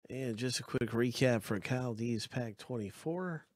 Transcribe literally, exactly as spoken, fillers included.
And just a quick recap for Kyle D's Pack twenty-four.